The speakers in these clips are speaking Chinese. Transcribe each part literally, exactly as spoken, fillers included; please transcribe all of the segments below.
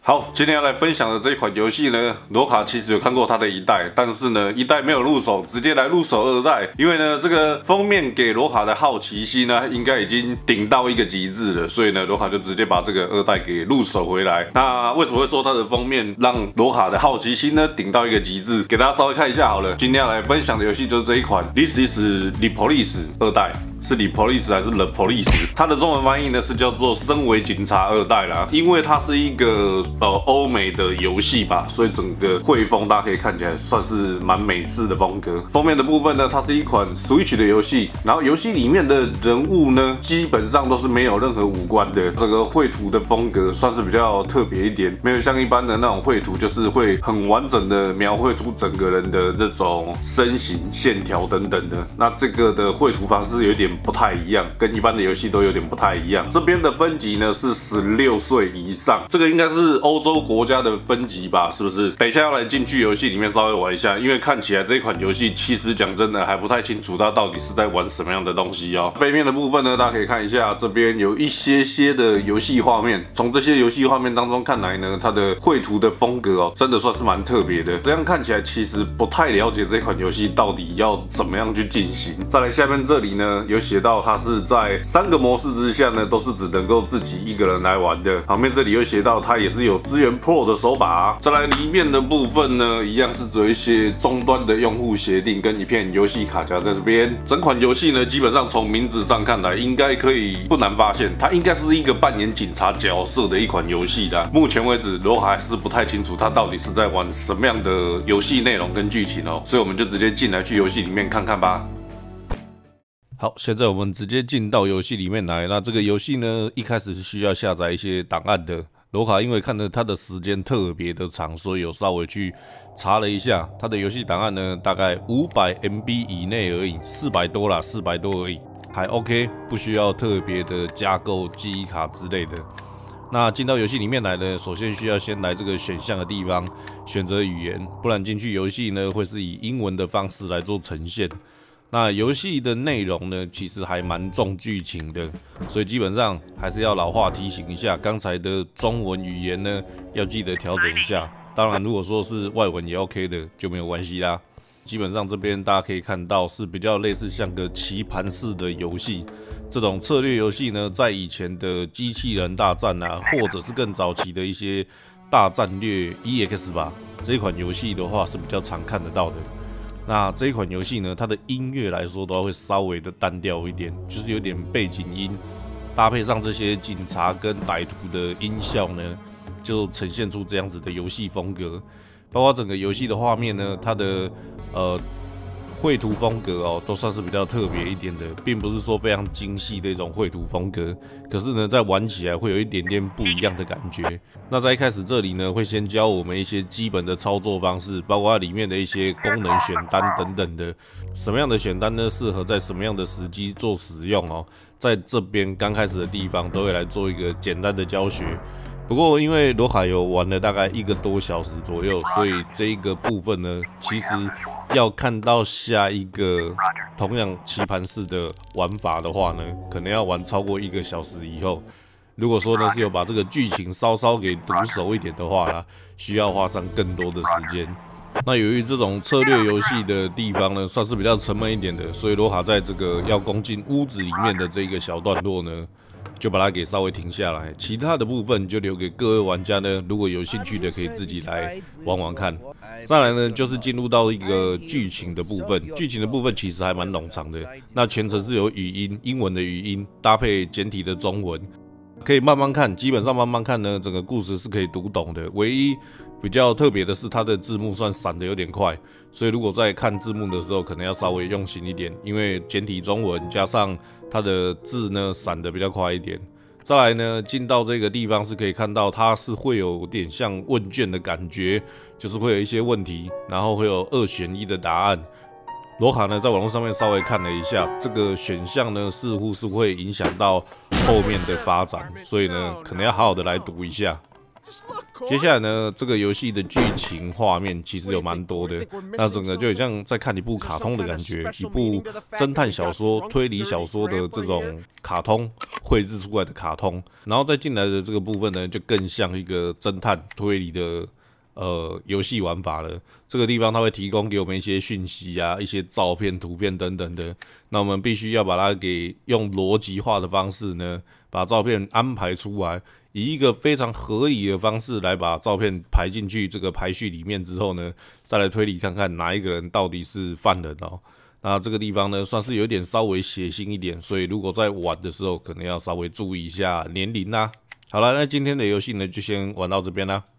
好，今天要来分享的这一款游戏呢，罗卡其实有看过它的一代，但是呢，一代没有入手，直接来入手二代，因为呢，这个封面给罗卡的好奇心呢，应该已经顶到一个极致了，所以呢，罗卡就直接把这个二代给入手回来。那为什么会说它的封面让罗卡的好奇心呢顶到一个极致？给大家稍微看一下好了。今天要来分享的游戏就是这一款 This is the Police 二代。 是 The Police 还是 The Police？ 它的中文翻译呢是叫做《身为警察二代》啦，因为它是一个呃欧美的游戏吧，所以整个绘风大家可以看起来算是蛮美式的风格。封面的部分呢，它是一款 Switch 的游戏，然后游戏里面的人物呢，基本上都是没有任何五官的，这个绘图的风格算是比较特别一点，没有像一般的那种绘图，就是会很完整的描绘出整个人的那种身形、线条等等的。那这个的绘图方式有点 不太一样，跟一般的游戏都有点不太一样。这边的分级呢是十六岁以上，这个应该是欧洲国家的分级吧？是不是？等一下要来进去游戏里面稍微玩一下，因为看起来这一款游戏其实讲真的还不太清楚它到底是在玩什么样的东西哦。背面的部分呢，大家可以看一下，这边有一些些的游戏画面。从这些游戏画面当中看来呢，它的绘图的风格哦，真的算是蛮特别的。这样看起来其实不太了解这款游戏到底要怎么样去进行。再来下面这里呢，有 写到它是在三个模式之下呢，都是只能够自己一个人来玩的。旁边这里又写到它也是有支援 Pro 的手把。再来里面的部分呢，一样是只有一些终端的用户协定跟一片游戏卡夹在这边。整款游戏呢，基本上从名字上看来，应该可以不难发现，它应该是一个扮演警察角色的一款游戏的。目前为止，罗卡还是不太清楚它到底是在玩什么样的游戏内容跟剧情哦，所以我们就直接进来去游戏里面看看吧。 好，现在我们直接进到游戏里面来。那这个游戏呢，一开始是需要下载一些档案的。罗卡因为看了它的时间特别的长，所以有稍微去查了一下，它的游戏档案呢，大概五百 M B 以内而已，四百多啦，四百多而已，还 OK， 不需要特别的加购记忆卡之类的。那进到游戏里面来呢，首先需要先来这个选项的地方选择语言，不然进去游戏呢会是以英文的方式来做呈现。 那游戏的内容呢，其实还蛮重剧情的，所以基本上还是要老话提醒一下，刚才的中文语言呢，要记得调整一下。当然，如果说是外文也 OK 的，就没有关系啦。基本上这边大家可以看到是比较类似像个棋盘式的游戏，这种策略游戏呢，在以前的机器人大战啊，或者是更早期的一些大战略 E X 吧，这一款游戏的话是比较常看得到的。 那这一款游戏呢，它的音乐来说都会稍微的单调一点，就是有点背景音，搭配上这些警察跟歹徒的音效呢，就呈现出这样子的游戏风格。包括整个游戏的画面呢，它的呃绘图风格哦，都算是比较特别一点的，并不是说非常精细的一种绘图风格。可是呢，在玩起来会有一点点不一样的感觉。那在一开始这里呢，会先教我们一些基本的操作方式，包括里面的一些功能选单等等的。什么样的选单呢，适合在什么样的时机做使用哦？在这边刚开始的地方都会来做一个简单的教学。 不过，因为罗卡有玩了大概一个多小时左右，所以这一个部分呢，其实要看到下一个同样棋盘式的玩法的话呢，可能要玩超过一个小时以后。如果说呢是有把这个剧情稍稍给读熟一点的话啦，需要花上更多的时间。那由于这种策略游戏的地方呢，算是比较沉闷一点的，所以罗卡在这个要攻进屋子里面的这个小段落呢， 就把它给稍微停下来，其他的部分就留给各位玩家呢。如果有兴趣的，可以自己来玩玩看。再来呢，就是进入到一个剧情的部分。剧情的部分其实还蛮冗长的。那全程是有语音，英文的语音搭配简体的中文，可以慢慢看。基本上慢慢看呢，整个故事是可以读懂的。唯一比较特别的是，它的字幕算闪的有点快，所以如果在看字幕的时候，可能要稍微用心一点，因为简体中文加上 它的字呢闪的比较快一点。再来呢，进到这个地方是可以看到，它是会有点像问卷的感觉，就是会有一些问题，然后会有二选一的答案。罗卡呢在网络上面稍微看了一下，这个选项呢似乎是会影响到后面的发展，所以呢可能要好好的来读一下。 接下来呢，这个游戏的剧情画面其实有蛮多的，那整个就很像在看一部卡通的感觉，一部侦探小说、推理小说的这种卡通绘制出来的卡通，然后再进来的这个部分呢，就更像一个侦探推理的呃游戏玩法了。这个地方它会提供给我们一些讯息啊、一些照片、图片等等的，那我们必须要把它给用逻辑化的方式呢，把照片安排出来，以一个非常合理的方式来把照片排进去这个排序里面之后呢，再来推理看看哪一个人到底是犯人哦。那这个地方呢，算是有点稍微血腥一点，所以如果在玩的时候，可能要稍微注意一下年龄啦。好了，那今天的游戏呢，就先玩到这边啦。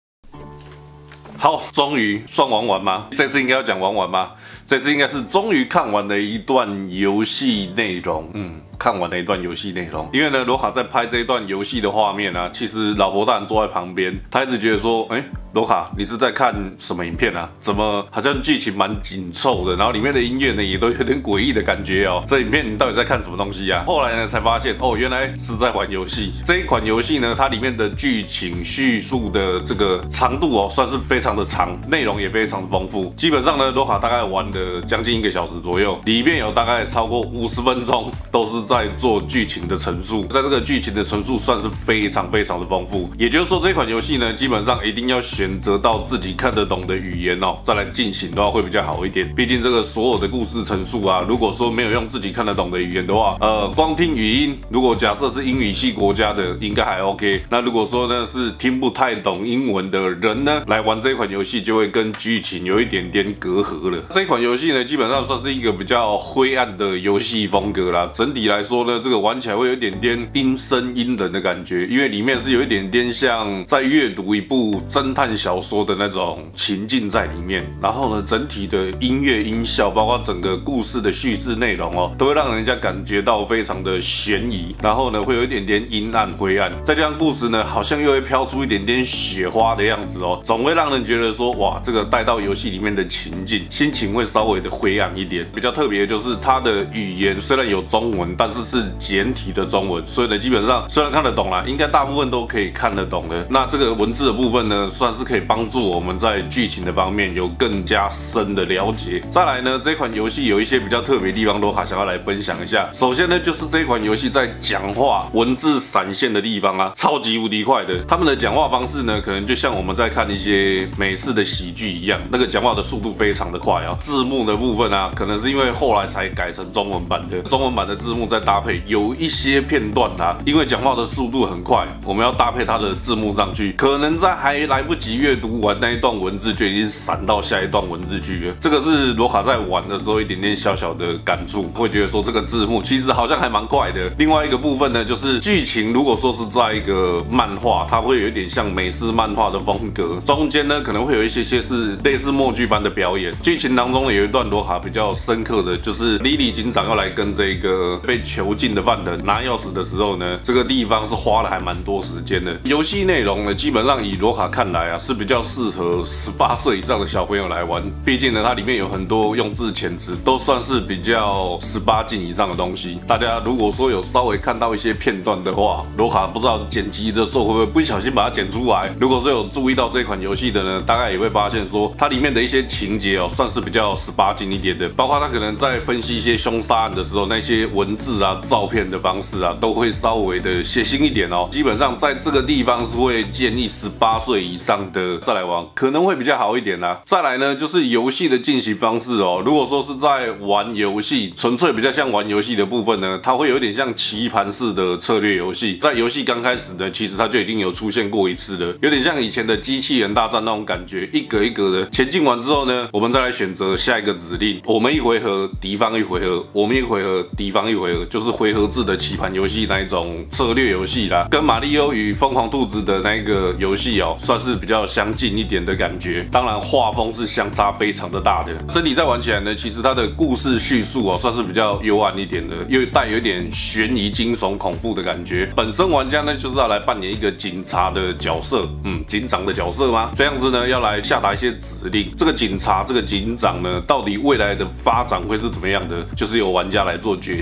好，终于算玩完吗？这次应该要讲玩完吗？这次应该是终于看完的一段游戏内容，嗯。看完的一段游戏内容，因为呢，罗卡在拍这一段游戏的画面啊，其实老婆大人坐在旁边，他一直觉得说，哎、欸，罗卡，你是在看什么影片啊？怎么好像剧情蛮紧凑的，然后里面的音乐呢也都有点诡异的感觉哦。这影片你到底在看什么东西啊？后来呢才发现，哦，原来是在玩游戏。这一款游戏呢，它里面的剧情叙述的这个长度哦，算是非常的长，内容也非常的丰富。基本上呢，罗卡大概玩了将近一个小时左右，里面有大概超过五十分钟都是在做剧情的陈述，在这个剧情的陈述算是非常非常的丰富。也就是说，这款游戏呢，基本上一定要选择到自己看得懂的语言哦，再来进行的话会比较好一点。毕竟这个所有的故事陈述啊，如果说没有用自己看得懂的语言的话，呃，光听语音，如果假设是英语系国家的，应该还 OK。那如果说呢是听不太懂英文的人呢，来玩这款游戏就会跟剧情有一点点隔阂了。这款游戏呢，基本上算是一个比较灰暗的游戏风格啦。整体来说呢，这个玩起来会有一点点阴森阴冷的感觉，因为里面是有一点点像在阅读一部侦探小说的那种情境在里面。然后呢，整体的音乐音效，包括整个故事的叙事内容哦，都会让人家感觉到非常的悬疑。然后呢，会有一点点阴暗灰暗，再加上故事呢，好像又会飘出一点点雪花的样子哦，总会让人觉得说，哇，这个带到游戏里面的情境，心情会稍微的灰暗一点。比较特别的就是它的语言虽然有中文，但是是简体的中文，所以呢，基本上虽然看得懂啦，应该大部分都可以看得懂的。那这个文字的部分呢，算是可以帮助我们在剧情的方面有更加深的了解。再来呢，这款游戏有一些比较特别的地方，罗卡想要来分享一下。首先呢，就是这款游戏在讲话文字闪现的地方啊，超级无敌快的。他们的讲话方式呢，可能就像我们在看一些美式的喜剧一样，那个讲话的速度非常的快啊。字幕的部分啊，可能是因为后来才改成中文版的，中文版的字幕再搭配有一些片段啊，因为讲话的速度很快，我们要搭配它的字幕上去，可能在还来不及阅读完那一段文字，就已经闪到下一段文字去了。这个是罗卡在玩的时候一点点小小的感触，会觉得说这个字幕其实好像还蛮快的。另外一个部分呢，就是剧情如果说是在一个漫画，它会有一点像美式漫画的风格，中间呢可能会有一些些是类似默剧般的表演。剧情当中呢有一段罗卡比较深刻的就是莉莉警长要来跟这个被囚禁的犯人拿钥匙的时候呢，这个地方是花了还蛮多时间的。游戏内容呢，基本上以罗卡看来啊，是比较适合十八岁以上的小朋友来玩。毕竟呢，它里面有很多用字遣词都算是比较十八禁以上的东西。大家如果说有稍微看到一些片段的话，罗卡不知道剪辑的时候会不会不小心把它剪出来。如果说有注意到这款游戏的呢，大概也会发现说，它里面的一些情节哦，算是比较十八禁一点的。包括它可能在分析一些凶杀案的时候，那些文字啊、照片的方式啊，都会稍微的血腥一点哦。基本上在这个地方是会建议十八岁以上的再来玩，可能会比较好一点啦、啊。再来呢，就是游戏的进行方式哦。如果说是在玩游戏，纯粹比较像玩游戏的部分呢，它会有点像棋盘式的策略游戏。在游戏刚开始呢，其实它就已经有出现过一次了，有点像以前的机器人大战那种感觉，一格一格的前进完之后呢，我们再来选择下一个指令。我们一回合，敌方一回合；我们一回合，敌方一回合，就是回合制的棋盘游戏那一种策略游戏啦，跟马里奥与疯狂兔子的那一个游戏哦，算是比较相近一点的感觉。当然，画风是相差非常的大的。整体在玩起来呢，其实它的故事叙述哦，算是比较幽暗一点的，又带有一点悬疑、惊悚、恐怖的感觉。本身玩家呢，就是要来扮演一个警察的角色，嗯，警长的角色吗？这样子呢，要来下达一些指令。这个警察、这个警长呢，到底未来的发展会是怎么样的，就是由玩家来做决定的。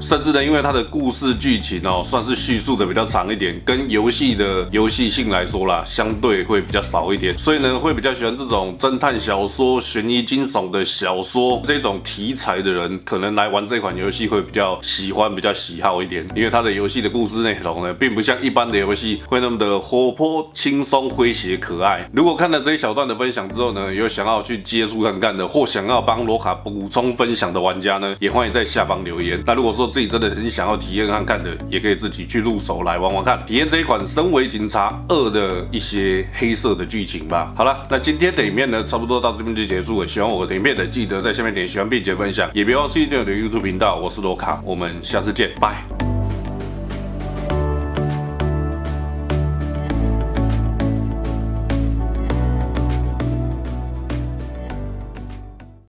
甚至呢，因为它的故事剧情哦，算是叙述的比较长一点，跟游戏的游戏性来说啦，相对会比较少一点，所以呢，会比较喜欢这种侦探小说、悬疑惊悚的小说这种题材的人，可能来玩这款游戏会比较喜欢、比较喜好一点，因为它的游戏的故事内容呢，并不像一般的游戏会那么的活泼、轻松、诙谐、可爱。如果看了这一小段的分享之后呢，有想要去接触看看的，或想要帮罗卡补充分享的玩家呢，也欢迎在下方留言。那如果说自己真的很想要体验看看的，也可以自己去入手来玩玩看，体验这一款《身为警察二》的一些黑色的剧情吧。好了，那今天的影片呢，差不多到这边就结束了。喜欢我的影片的，记得在下面点喜欢并且分享，也别忘记订阅我的 YouTube 频道。我是罗卡，我们下次见，拜。